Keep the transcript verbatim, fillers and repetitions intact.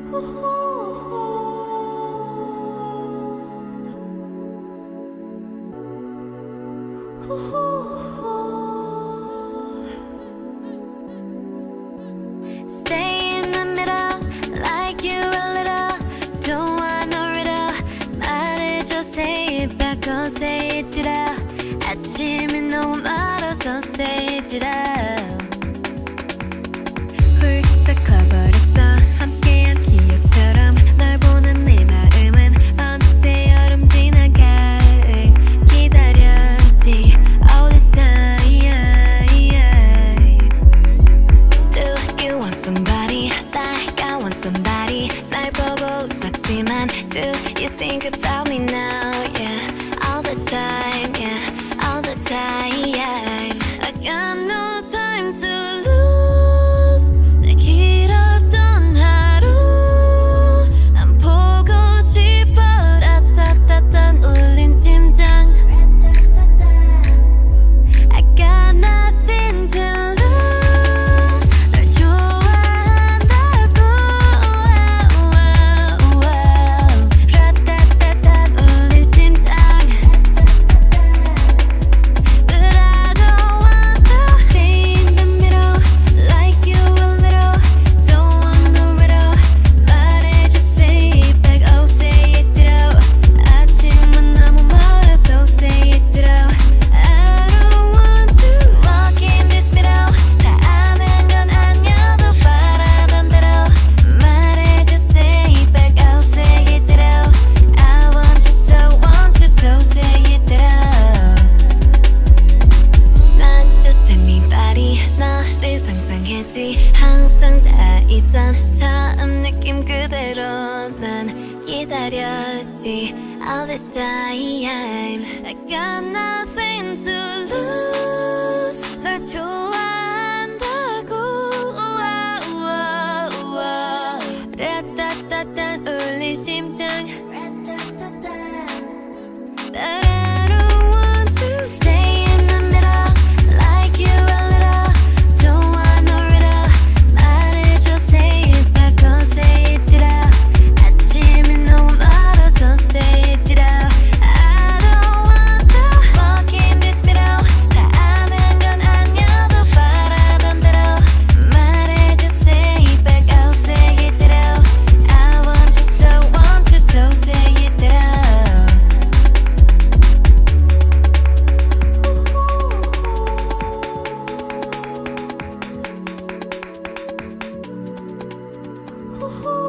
Stay in the middle, like you're a little. Don't want no riddle. 말해줘, say it back, oh say it ditto. 아침이 너무 멀어서 say it ditto. 훌쩍 커버렸어 함께한 기억처럼 널 보는 내 마음은 어느새 여름 지나갈 기다렸지 all this time. Do you want somebody like I want somebody 날 보고 웃었지만 do you think about me now? Yeah, all the time, yeah, all the time. I got no time to lose. 내 길었던 하루 난 보고 싶어. 라따따따 울린 심장. I got nothing to lose. 널 좋아한다고. 라따따따 울린 심장. But I don't want to stay in the middle, like you a little. Don't want no riddle. 말해줘, say it back, oh say it ditto. 아침은 너무 멀어서 say it ditto. I don't want to walk in this middle. 다 아는 건 아니어도 바라던 대로. 말해줘, say it back, oh say it ditto. I want you so, want you so, say it ditto. Not just anybody 너를 상상했지. 항상 다 있던 처음 느낌 그대로 난 기다렸지 all this time. I got nothing to lose. 널 좋아한다고. 라따따따 울린 심장. But I don't want to stay in the middle, like you a little. Don't want no riddle. 말해줘, say it back, oh say it ditto. 아침이 너무 멀어서 say it ditto. I don't want to walk in this middle. 다 아는 건 아니어도 바라던 대로. 말해줘, say it back, oh say it ditto. I want you so, want you so, say it ditto. Ooh.